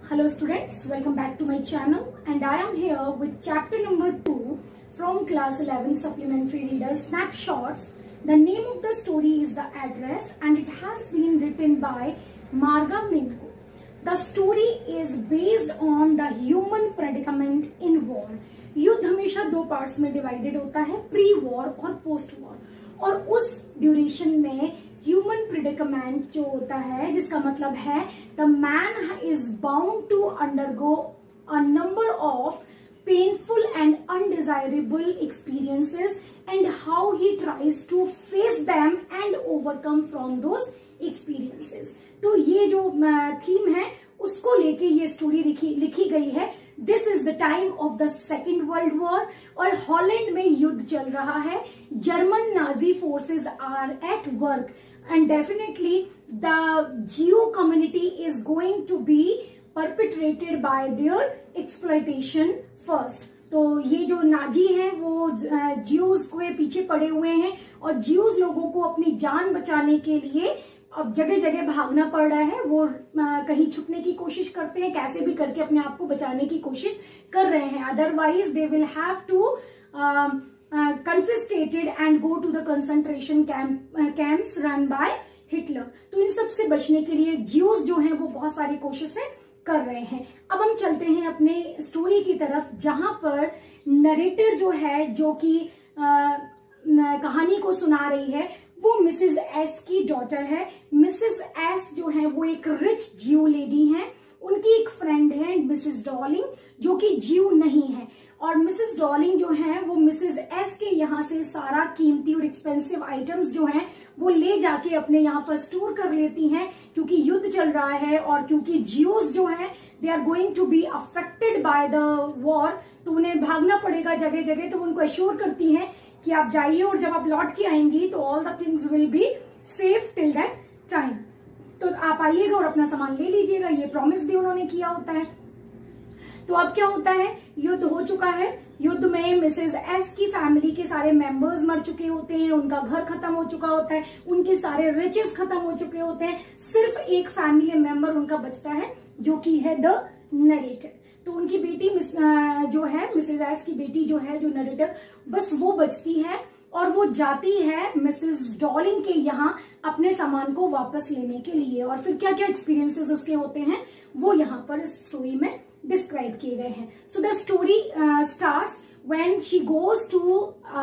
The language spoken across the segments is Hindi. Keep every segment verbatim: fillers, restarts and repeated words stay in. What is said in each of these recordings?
Hello students, welcome back to my channel and I am here with chapter number two from class eleven supplementary reader snapshots. The name of the story is The Address and it has been written by Marga Minko. The story is based on the human predicament in war. युद्ध हमेशा दो पार्ट्स में डिवाइडेड होता है, प्री वॉर और पोस्ट वॉर, और उस ड्यूरेशन में ह्यूमन प्रिडिकमेंट जो होता है जिसका मतलब है the man is bound to undergo a number of painful and undesirable experiences and how he tries to face them and overcome from those experiences. तो ये जो थीम है उसको लेके ये स्टोरी लिखी लिखी गई है। This is the time of the second world war और हॉलैंड में युद्ध चल रहा है। German Nazi forces are at work and definitely the Jew community is going to be perpetrated by their exploitation first. तो ये जो नाजी हैं वो जियोज के पीछे पड़े हुए हैं और जियोज लोगों को अपनी जान बचाने के लिए अब जगह जगह भागना पड़ रहा है। वो कहीं छुपने की कोशिश करते हैं, कैसे भी करके अपने आप को बचाने की कोशिश कर रहे हैं, otherwise they will have to confiscated and go to the concentration camps run by Hitler. तो इन सब से बचने के लिए जियोज जो हैं वो बहुत सारी कोशिशें कर रहे हैं। अब हम चलते हैं अपने स्टोरी की तरफ जहां पर नरेटर जो है जो कि कहानी को सुना रही है वो मिसेस एस की डॉटर है। मिसेस एस जो है वो एक रिच जियो लेडी हैं। उनकी एक फ्रेंड है मिसेस डॉलिंग जो कि जियो नहीं है, और मिसेस डॉलिंग जो है वो मिसेस एस के यहाँ से सारा कीमती और एक्सपेंसिव आइटम्स जो हैं वो ले जाके अपने यहाँ पर स्टोर कर लेती हैं क्योंकि युद्ध चल रहा है और क्योंकि जियोज जो हैं they are going to be affected by the war, तो उन्हें भागना पड़ेगा जगह जगह। तो उनको एश्योर करती हैं कि आप जाइए और जब आप लौट के आएंगी तो all the things will be safe till that time. तो आप आइएगा और अपना सामान ले लीजिएगा, ये प्रॉमिस भी उन्होंने किया होता है। तो अब क्या होता है, युद्ध हो चुका है। युद्ध में मिसेस एस की फैमिली के सारे मेंबर्स मर चुके होते हैं, उनका घर खत्म हो चुका होता है, उनके सारे रिचेस खत्म हो चुके होते हैं। सिर्फ एक फैमिली मेंबर उनका बचता है जो कि है द नरेटर। तो उनकी बेटी मिस जो है मिसेस एस की बेटी जो है जो नरेटर, बस वो बचती है और वो जाती है मिसेस डॉलिंग के यहाँ अपने सामान को वापस लेने के लिए। और फिर क्या क्या एक्सपीरियंसेस उसके होते हैं वो यहाँ पर इस स्टोरी में डिस्क्राइब किए गए हैं। So the story starts when she goes to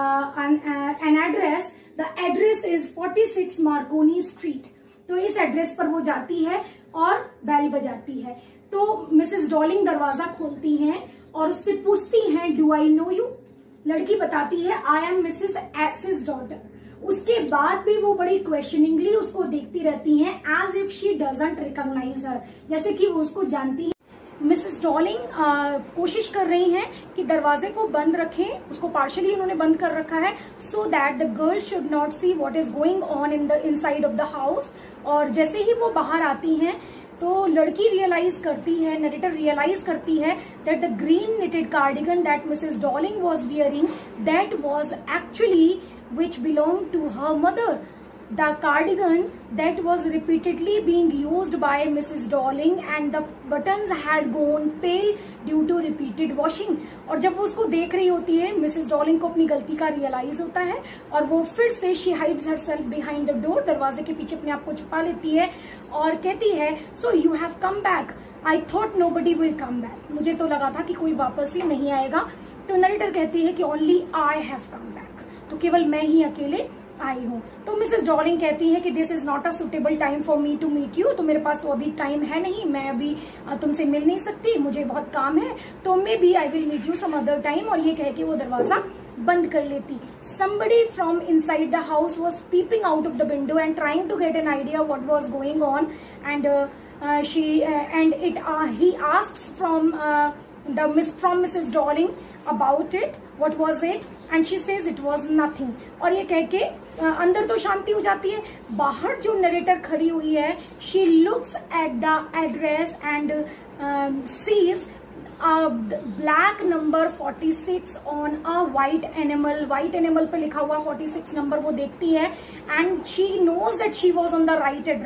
an address. The address is forty six Marconi street. तो इस एड्रेस पर वो जाती है और बेल बजाती है। तो मिसेस डॉलिंग दरवाजा खोलती हैं और उससे पूछती हैं डू आई नो यू। लड़की बताती है I am Mrs S's daughter. उसके बाद भी वो बड़ी क्वेश्चनिंगली उसको देखती रहती हैं as if she doesn't recognise her, जैसे कि वो उसको जानती है। मिसेस डॉलिंग कोशिश कर रही हैं कि दरवाजे को बंद रखें, उसको पार्शली उन्होंने बंद कर रखा है so that the girl should not see what is going on in the inside of the house. और जैसे ही वो बाहर आती हैं तो लड़की रियलाइज करती है, नरेटर रियलाइज करती है that the green knitted cardigan that Mrs Dorling was wearing that was actually which belong to her mother. The cardigan that was repeatedly being used by Missus Dolling and the buttons had gone pale due to repeated washing। और जब वो उसको देख रही होती है मिसेस डॉलिंग को अपनी गलती का रियलाइज होता है और वो फिर से she hides herself behind the door, दरवाजे के पीछे अपने आप को छुपा लेती है और कहती है so you have come back, I thought nobody will come back. मुझे तो लगा था कि कोई वापस ही नहीं आएगा। तो नरेटर कहती है कि only I have come back, तो केवल मैं ही अकेले आई हूँ। तो मिसेस डॉलिंग कहती है कि this is not a suitable time for me to meet you. तो मेरे पास तो अभी टाइम है नहीं, मैं अभी तुमसे मिल नहीं सकती, मुझे बहुत काम है, तो maybe I will meet you some other time. और ये कह के वो दरवाजा बंद कर लेती। somebody from inside the house was peeping out of the window and trying to get an idea what was going on and uh, uh, she uh, and it uh, he asks from uh, the miss from Missus Dolling about it, what was it, and she says it was nothing। और ये कह के अंदर तो शांति हो जाती है। बाहर जो नरेटर खड़ी हुई है she looks at the address and um, sees a black number forty six on a white enamel। white enamel पे लिखा हुआ फोर्टी सिक्स नंबर वो देखती है and she knows that she was on the right address।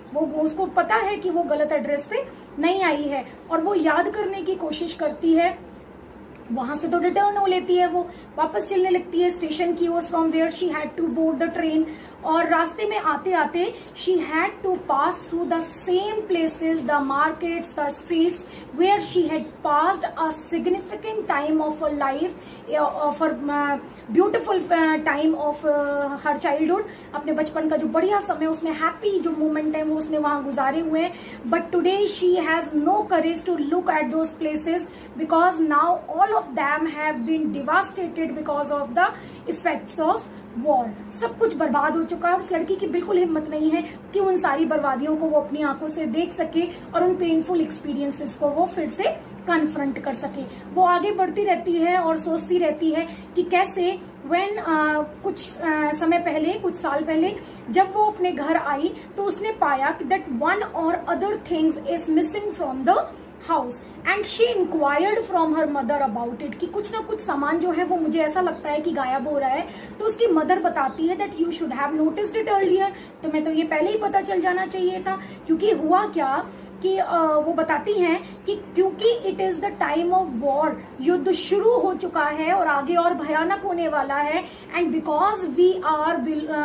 वो, वो उसको पता है कि वो गलत एड्रेस पे नहीं आई है और वो याद करने की कोशिश करती है। वहां से तो रिटर्न हो लेती है, वो वापस चलने लगती है स्टेशन की ओर, from where she had to board the train. और रास्ते में आते आते she had to pass through the same places, the markets, the streets where she had passed a significant time of her life, of her beautiful time of her childhood. अपने बचपन का जो बढ़िया समय, उसमें हैप्पी जो मोमेंट है वो उसने वहां गुजारे हुए हैं। But today she has no courage to look at those places because now all of them have been devastated because of the effects of war। सब कुछ बर्बाद हो चुका है और उस लड़की की बिल्कुल हिम्मत नहीं है कि उन सारी बर्बादियों को वो अपनी आंखों से देख सके और उन पेनफुल एक्सपीरियंसेस को वो फिर से कन्फ्रंट कर सके। वो आगे बढ़ती रहती है और सोचती रहती है कि कैसे व्हेन कुछ uh, समय पहले, कुछ साल पहले जब वो अपने घर आई तो उसने पाया कि दैट वन और other things is missing from the house and she inquired from her mother about it, कि कुछ ना कुछ सामान जो है वो मुझे ऐसा लगता है कि गायब हो रहा है। तो उसकी मदर बताती है that you should have noticed it earlier, तुम्हें तो ये पहले ही पता चल जाना चाहिए था। क्योंकि हुआ क्या कि आ, वो बताती हैं कि क्योंकि it is the time of war, युद्ध शुरू हो चुका है और आगे और भयानक होने वाला है। And because we are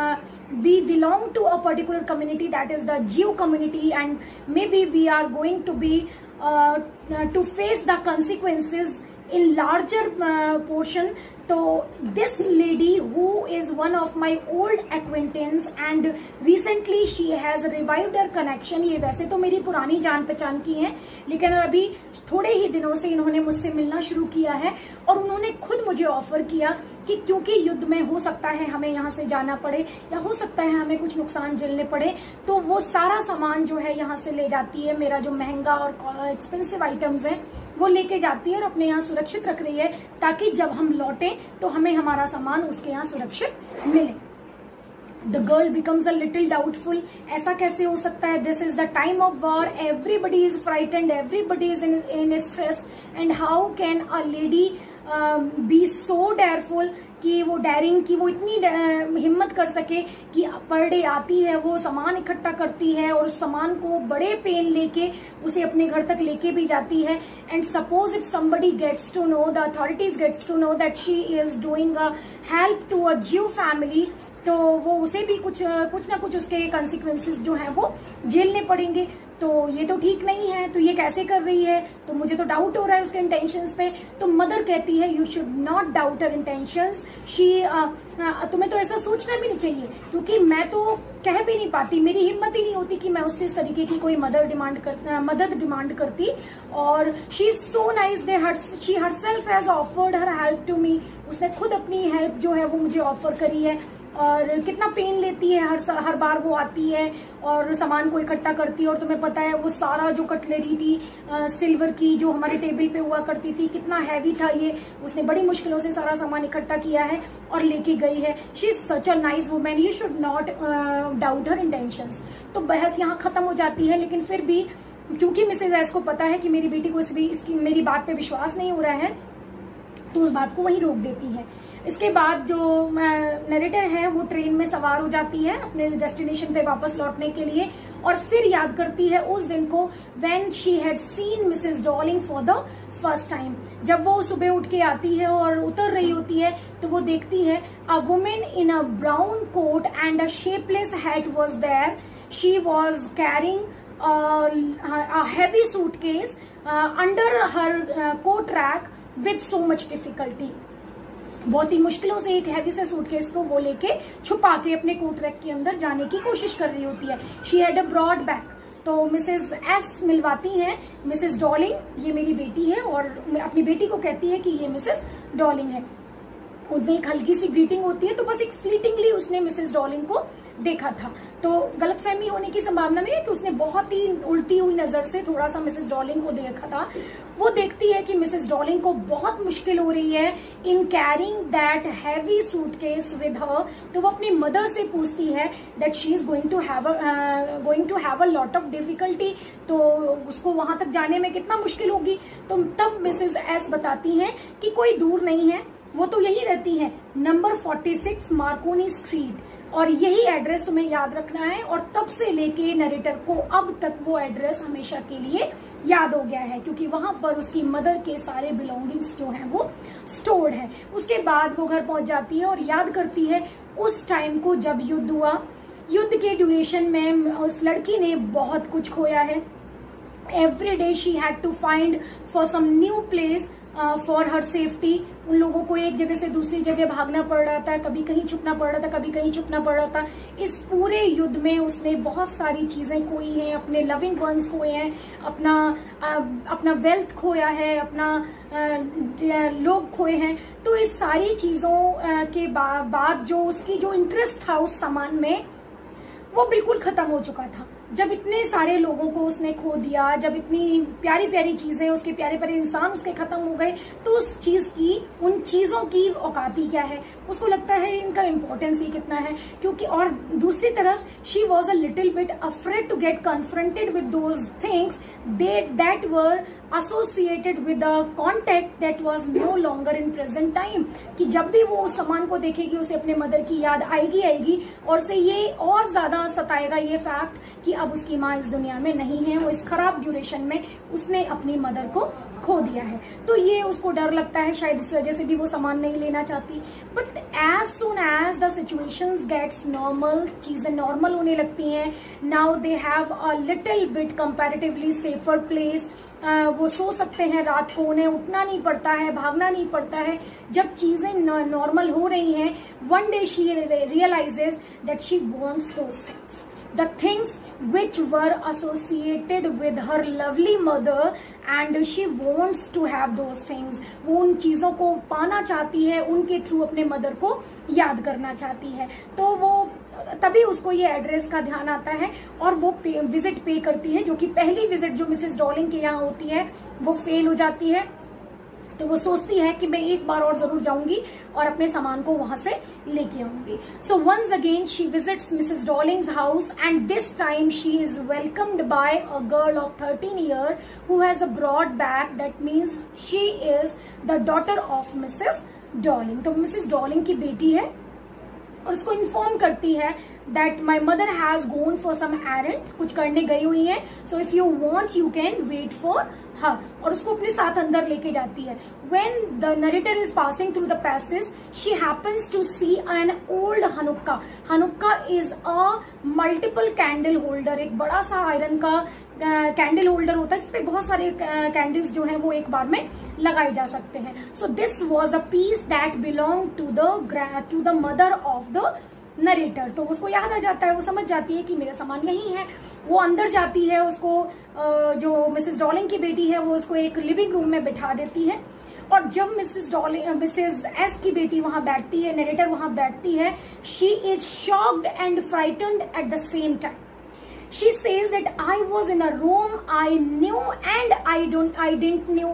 we belong to a particular community that is the Jew community and maybe we are going to be to face the consequences in larger uh, portion। तो this lady who is one of my old acquaintance and recently she has revived her connection। ये वैसे तो मेरी पुरानी जान पहचान की हैं, लेकिन अभी थोड़े ही दिनों से इन्होंने मुझसे मिलना शुरू किया है और उन्होंने खुद मुझे ऑफर किया कि क्योंकि युद्ध में हो सकता है हमें यहाँ से जाना पड़े या हो सकता है हमें कुछ नुकसान झेलने पड़े, तो वो सारा सामान जो है यहाँ से ले जाती है। मेरा जो महंगा और एक्सपेंसिव आइटम्स है वो लेके जाती है और अपने यहाँ सुरक्षित रख रही है ताकि जब हम लौटें तो हमें हमारा सामान उसके यहाँ सुरक्षित मिले। The girl becomes a little doubtful। ऐसा कैसे हो सकता है? This is the time of war, everybody is frightened, everybody is in, in stress and how can a lady uh, be so dareful कि वो डेयरिंग की वो इतनी हिम्मत कर सके कि पर डे आती है, वो सामान इकट्ठा करती है और उस सामान को बड़े पेन लेके उसे अपने घर तक लेके भी जाती है। And suppose if somebody gets to know, the authorities gets to know that she is doing a help to a Jew family, तो वो उसे भी कुछ कुछ ना कुछ उसके कंसिक्वेंसेस जो है वो झेलने पड़ेंगे। तो ये तो ठीक नहीं है, तो ये कैसे कर रही है, तो मुझे तो डाउट हो रहा है उसके इंटेंशंस पे। तो मदर कहती है you should not doubt her intentions, she तुम्हें तो ऐसा सोचना भी नहीं चाहिए क्योंकि मैं तो कह भी नहीं पाती, मेरी हिम्मत ही नहीं होती कि मैं उससे इस तरीके की कोई मदर डिमांड कर मदद डिमांड करती। और she is so nice, they she herself has offered her help to me, उसने खुद अपनी हेल्प जो है वो मुझे ऑफर करी है। और कितना पेन लेती है हर हर बार वो आती है और सामान को इकट्ठा करती है। और तुम्हें पता है वो सारा जो कटलरी थी आ, सिल्वर की जो हमारे टेबल पे हुआ करती थी, कितना हैवी था ये, उसने बड़ी मुश्किलों से सारा सामान इकट्ठा किया है और लेके गई है। She is such a nice woman, you should not doubt her intentions. तो बहस यहाँ खत्म हो जाती है, लेकिन फिर भी क्योंकि मिसेज एस को पता है कि मेरी बेटी को इस भी इसकी मेरी बात पे विश्वास नहीं हो रहा है, तो उस बात को वहीं रोक देती है। इसके बाद जो नरेटर है वो ट्रेन में सवार हो जाती है अपने डेस्टिनेशन पे वापस लौटने के लिए और फिर याद करती है उस दिन को when she had seen Mrs Dorling for the first time. जब वो सुबह उठ के आती है और उतर रही होती है तो वो देखती है a woman in a brown coat and a shapeless hat was there. She was carrying a heavy suitcase uh, under her uh, coat rack with so much difficulty। बहुत ही मुश्किलों से एक हैवी से सूटकेस को वो लेके छुपा के अपने कोट रैक के अंदर जाने की कोशिश कर रही होती है। She had a broad bag. तो मिसेस एस मिलवाती हैं मिसेस डॉलिंग, ये मेरी बेटी है, और अपनी बेटी को कहती है कि ये मिसेस डॉलिंग है। उनमें एक हल्की सी ग्रीटिंग होती है, तो बस एक फ्लीटिंगली उसने मिसेस डॉलिंग को देखा था। तो गलतफहमी होने की संभावना में है कि उसने बहुत ही उल्टी हुई नजर से थोड़ा सा मिसेस डॉलिंग को देखा था। वो देखती है कि मिसेस डॉलिंग को बहुत मुश्किल हो रही है in carrying that heavy suitcase with her. तो वो अपनी मदर से पूछती है that she is going to have going to have a lot of difficulty, तो उसको वहां तक जाने में कितना मुश्किल होगी। तो तब मिसेस एस बताती हैं कि कोई दूर नहीं है, वो तो यही रहती है, नंबर छियालीस मार्कोनी स्ट्रीट। और यही एड्रेस तुम्हें याद रखना है। और तब से लेके नरेटर को अब तक वो एड्रेस हमेशा के लिए याद हो गया है, क्योंकि वहां पर उसकी मदर के सारे बिलोंगिंग्स जो हैं वो स्टोर्ड है। उसके बाद वो घर पहुंच जाती है और याद करती है उस टाइम को जब युद्ध हुआ। युद्ध के ड्यूरेशन में उस लड़की ने बहुत कुछ खोया है। Every day she had to find for some new place for her safety. उन लोगों को एक जगह से दूसरी जगह भागना पड़ रहा था, कभी कहीं छुपना पड़ रहा था, कभी कहीं छुपना पड़ रहा था। इस पूरे युद्ध में उसने बहुत सारी चीजें खोई हैं, अपने लविंग वंस खोए हैं, अपना आ, अपना वेल्थ खोया है, अपना आ, लोग खोए हैं। तो इस सारी चीजों के बा, बाद जो उसकी जो इंटरेस्ट था उस सामान में वो बिल्कुल खत्म हो चुका था। जब इतने सारे लोगों को उसने खो दिया, जब इतनी प्यारी प्यारी चीजें, उसके प्यारे प्यारे इंसान उसके खत्म हो गए, तो उस चीज की, उन चीजों की औकात ही क्या है। उसको लगता है इनका इम्पोर्टेंस ही कितना है। क्योंकि और दूसरी तरफ she was a little bit afraid to get confronted with those things that were associated with a contact that was no longer in present time. कि जब भी वो उस सामान को देखेगी उसे अपने मदर की याद आएगी आएगी और उसे ये और ज्यादा सताएगा ये फैक्ट कि अब उसकी माँ इस दुनिया में नहीं है। वो इस खराब ड्यूरेशन में उसने अपनी मदर को खो दिया है। तो ये उसको डर लगता है, शायद इस वजह से भी वो सामान नहीं लेना चाहती। But as soon as the situations gets normal, चीजें नॉर्मल होने लगती हैं। Now they have a little bit comparatively safer place. वो सो सकते हैं रात को, उन्हें उठना नहीं पड़ता है, भागना नहीं पड़ता है। जब चीजें नॉर्मल हो रही हैं, one day she realises that she wants those things, the things which were associated with her lovely mother and she wants to have those things। वो उन चीजों को पाना चाहती है, उनके थ्रू अपने मदर को याद करना चाहती है। तो वो तभी उसको ये एड्रेस का ध्यान आता है और वो पे, विजिट पे करती है, जो कि पहली विजिट जो मिसेस डॉलिंग के यहाँ होती है वो फेल हो जाती है। तो वो सोचती है कि मैं एक बार और जरूर जाऊंगी और अपने सामान को वहां से लेके आऊंगी। So once again she visits Mrs Darling's house and this time she is welcomed by a girl of thirteen year who has a broad back. That means she is the daughter of Mrs Darling. तो मिसेस डॉलिंग की बेटी है और उसको इन्फॉर्म करती है that my mother has gone for some errand, कुछ करने गई हुई है, so if you want you can wait for her। और उसको अपने साथ अंदर लेके जाती है। When the narrator is passing through the passage, she happens to see an old Hanukkah। Hanukkah is a multiple candle holder, एक बड़ा सा आयरन का कैंडल uh, होल्डर होता है जिसपे बहुत सारे कैंडल्स uh, जो है वो एक बार में लगाए जा सकते हैं। So this was a piece that belonged to the to the mother of the narrator. तो उसको याद आ जाता है, वो समझ जाती है कि मेरा सामान यही है। वो अंदर जाती है, उसको जो मिसेस डॉलिंग की बेटी है वो उसको एक लिविंग रूम में बिठा देती है। और जब मिसेस डॉलिंग मिसेस एस की बेटी वहां बैठती है, नरेटर वहां बैठती है, she is shocked and frightened at the same time. She says that I was in a room I knew and I don't I didn't knew।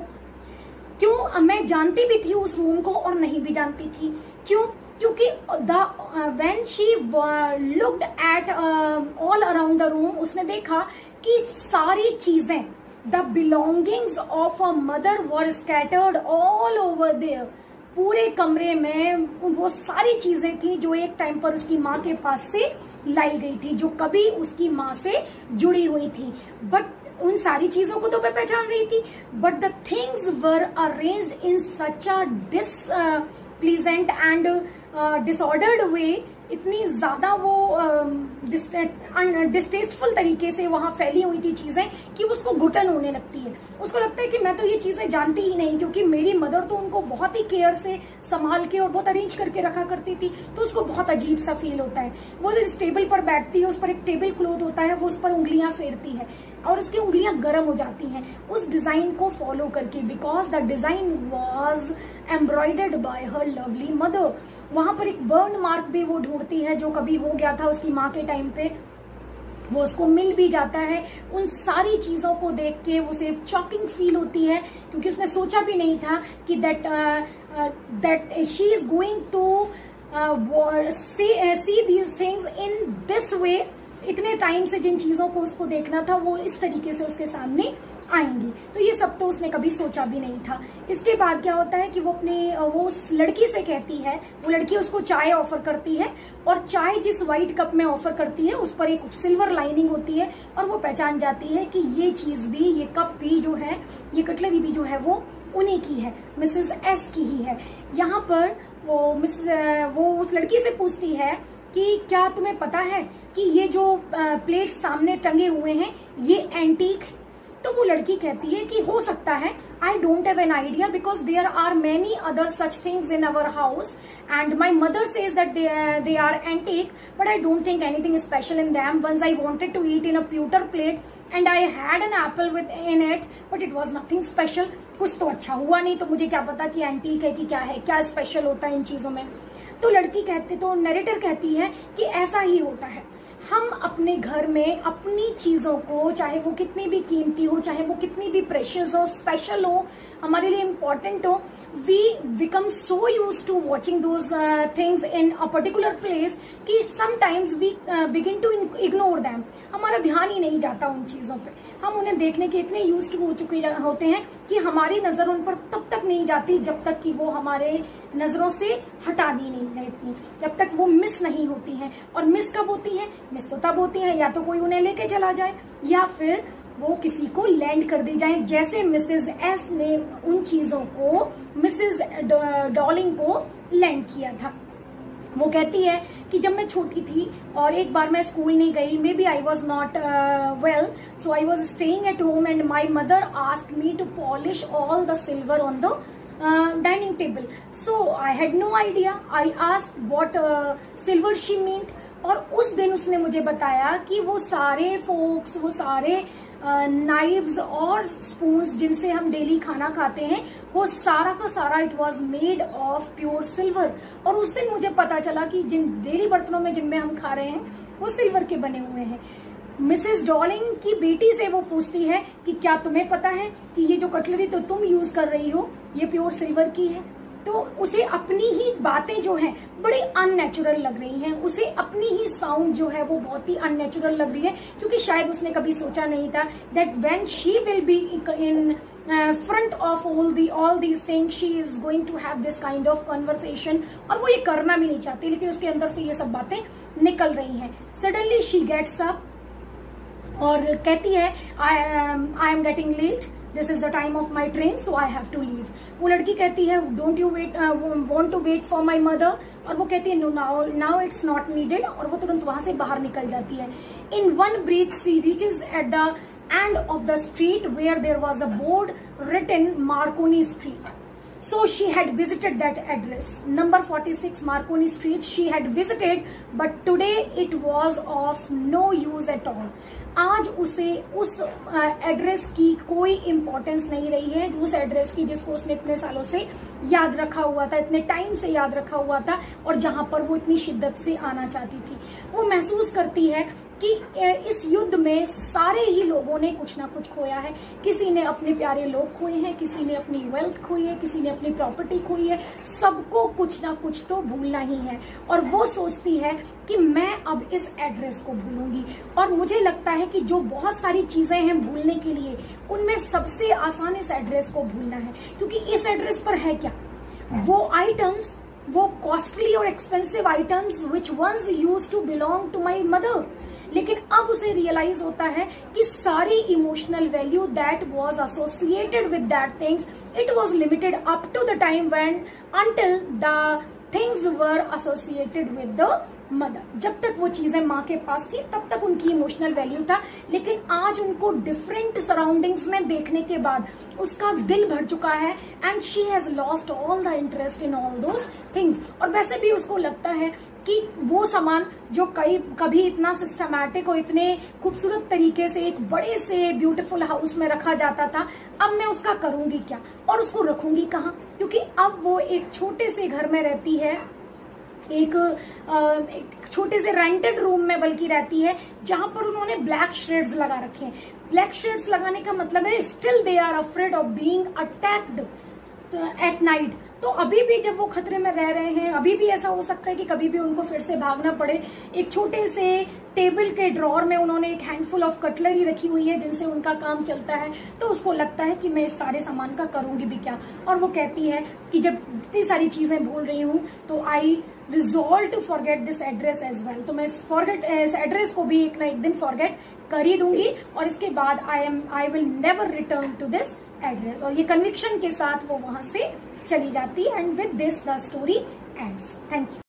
क्यों? मैं जानती भी थी उस रूम को और नहीं भी जानती थी। क्यों? क्योंकि the when she looked at all around the room, उसने देखा कि सारी चीजें, the belongings of a mother were scattered all over there. पूरे कमरे में वो सारी चीजें थी जो एक टाइम पर उसकी माँ के पास से लाई गई थी, जो कभी उसकी माँ से जुड़ी हुई थी। बट उन सारी चीजों को तो मैं पहचान रही थी, but the things were arranged in such a displeasant and disordered way. इतनी ज्यादा वो डिस्टेस्टफुल तरीके से वहां फैली हुई थी चीजें कि उसको घुटन होने लगती है। उसको लगता है कि मैं तो ये चीजें जानती ही नहीं, क्योंकि मेरी मदर तो उनको बहुत ही केयर से संभाल के और बहुत अरेंज करके रखा करती थी। तो उसको बहुत अजीब सा फील होता है। वो जिस टेबल पर बैठती है, उस पर एक टेबल क्लॉथ होता है, वो उस पर उंगलियां फेरती है और उसकी उंगलियां गर्म हो जाती हैं उस डिजाइन को फॉलो करके, because the design was embroidered by her lovely mother. वहां पर एक बर्न मार्क भी वो ढूंढती है जो कभी हो गया था उसकी माँ के टाइम पे, वो उसको मिल भी जाता है। उन सारी चीजों को देख के उसे शॉकिंग फील होती है, क्योंकि उसने सोचा भी नहीं था कि that that she is going to see these things in this way. इतने टाइम से जिन चीजों को उसको देखना था वो इस तरीके से उसके सामने आएंगी। तो ये सब तो उसने कभी सोचा भी नहीं था। इसके बाद क्या होता है कि वो अपने वो उस लड़की से कहती है, वो लड़की उसको चाय ऑफर करती है और चाय जिस व्हाइट कप में ऑफर करती है उस पर एक सिल्वर लाइनिंग होती है और वो पहचान जाती है कि ये चीज भी, ये कप भी जो है, ये कटलरी भी जो है वो उन्हीं की है, मिसेस एस की ही है। यहाँ पर वो मिसेस वो उस लड़की से पूछती है कि क्या तुम्हें पता है कि ये जो प्लेट सामने टंगे हुए हैं ये एंटीक है? तो वो लड़की कहती है कि हो सकता है, I don't have an idea because there are many other such things in our house and my mother says that they are antique but I don't think anything special in them. Once I wanted to eat in a pewter plate and I had an apple within it but it was nothing special. कुछ तो अच्छा हुआ नहीं, तो मुझे क्या पता कि एंटीक है कि क्या है, क्या स्पेशल होता है इन चीजों में। तो लड़की कहते तो नरेटर कहती है कि ऐसा ही होता है, हम अपने घर में अपनी चीजों को, चाहे वो कितनी भी कीमती हो, चाहे वो कितनी भी प्रेशियस हो, स्पेशल हो, हमारे लिए इम्पोर्टेंट हो, we become so use to watching those things in a particular place कि sometimes we begin to ignore them. हमारा ध्यान ही नहीं जाता उन चीजों पे, हम उन्हें देखने के इतने यूज टू हो चुके होते हैं कि हमारी नजर उन पर तब तक नहीं जाती जब तक कि वो हमारे नजरों से हटा दी नहीं रहती, जब तक वो मिस नहीं होती हैं। और मिस कब होती है? मिस तो तब होती है या तो कोई उन्हें लेके चला जाए या फिर वो किसी को लैंड कर दी जाए, जैसे मिसेस एस ने उन चीजों को मिसेस डॉलिंग को लैंड किया था। वो कहती है कि जब मैं छोटी थी और एक बार मैं स्कूल नहीं गई, maybe I was not well, so I was staying at home and my mother asked me to polish all the silver on the dining table. So I had no idea, I asked what silver she meant. और उस दिन उसने मुझे बताया कि वो सारे फोक्स, वो सारे नाइव्स और स्पून्स जिनसे हम डेली खाना खाते हैं, वो सारा का सारा it was made of pure silver. और उस दिन मुझे पता चला कि जिन डेली बर्तनों में जिनमें हम खा रहे हैं वो सिल्वर के बने हुए हैं। मिसेस डॉलिंग की बेटी से वो पूछती है कि क्या तुम्हें पता है कि ये जो कटलरी तो तुम यूज कर रही हो ये प्योर सिल्वर की है? तो उसे अपनी ही बातें जो हैं बड़ी अननेचुरल लग रही हैं, उसे अपनी ही साउंड जो है वो बहुत ही अननेचुरल लग रही है, क्योंकि शायद उसने कभी सोचा नहीं था that when she will be in front of all the all these things she is going to have this kind of conversation. और वो ये करना भी नहीं चाहती, लेकिन उसके अंदर से ये सब बातें निकल रही हैं। सडनली शी गेट्स अप और कहती है I I am getting late, this is the time of my train, so I have to leave. वो लड़की कहती है don't you wait want to wait for my mother, और वो कहती है no now now it's not needed, और वो तुरंत वहां से बाहर निकल जाती है। In one breath she reaches at the end of the street where there was a board written Markovnikov street. So she had visited that address, number forty-six Marconi Street. She had visited, but today it was of no use at all. आज उसे उस एड्रेस की कोई इम्पोर्टेंस नहीं रही है, उस एड्रेस की जिसको उसने इतने सालों से याद रखा हुआ था, इतने टाइम से याद रखा हुआ था, और जहां पर वो इतनी शिद्दत से आना चाहती थी। वो महसूस करती है कि इस युद्ध में सारे ही लोगों ने कुछ ना कुछ खोया है। किसी ने अपने प्यारे लोग खोए हैं, किसी ने अपनी वेल्थ खोई है, किसी ने अपनी प्रॉपर्टी खोई है, सबको कुछ ना कुछ तो भूलना ही है। और वो सोचती है कि मैं अब इस एड्रेस को भूलूंगी। और मुझे लगता है कि जो बहुत सारी चीजें हैं भूलने के लिए, उनमें सबसे आसान इस एड्रेस को भूलना है, क्योंकि इस एड्रेस पर है क्या? वो आइटम्स, वो कॉस्टली और expensive items which once used to belong to my mother. लेकिन अब उसे रियलाइज होता है कि सारी emotional value that was associated with that things, it was limited up to the time when until the things were associated with the mother. जब तक वो चीजें माँ के पास थी तब तक उनकी इमोशनल वैल्यू था, लेकिन आज उनको डिफरेंट सराउंडिंग्स में देखने के बाद उसका दिल भर चुका है and she has lost all the interest in all those things. और वैसे भी उसको लगता है कि वो सामान जो कई कभी इतना सिस्टमैटिक और इतने खूबसूरत तरीके से एक बड़े से ब्यूटीफुल हाउस में रखा जाता था, अब मैं उसका करूंगी क्या और उसको रखूंगी कहाँ? क्योंकि अब वो एक छोटे से घर में रहती है, एक, एक छोटे से रेंटेड रूम में बल्कि रहती है, जहां पर उन्होंने ब्लैक शेड्स लगा रखे हैं। ब्लैक शेड्स लगाने का मतलब है still they are afraid of being attacked. At night. तो अभी भी जब वो खतरे में रह रहे हैं, अभी भी ऐसा हो सकता है कि कभी भी उनको फिर से भागना पड़े। एक छोटे से टेबल के ड्रॉर में उन्होंने एक हैंडफुल ऑफ कटलरी रखी हुई है जिनसे उनका काम चलता है। तो उसको लगता है कि मैं इस सारे सामान का करूंगी भी क्या, और वो कहती है कि जब इतनी सारी चीजें भूल रही हूँ तो I resolve to forget this address as well. तो मैं इस फॉरगेट इस एड्रेस को भी एक ना एक दिन फॉरगेट कर ही दूंगी, और इसके बाद I am I will never return to this address. और ये कन्विक्शन के साथ वो वहां से चली जाती है। And with this the story ends. Thank you.